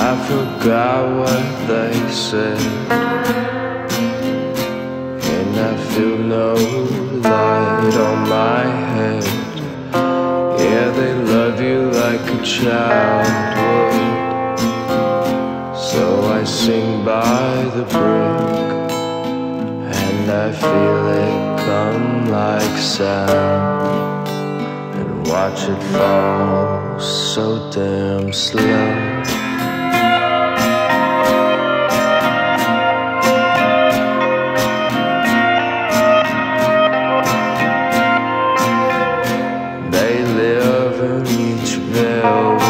I forgot what they said, and I feel no light on my head. Yeah, they love you like a child would, so I sing by the brook, and I feel it come like sound, and watch it fall so damn slow. They live in each vale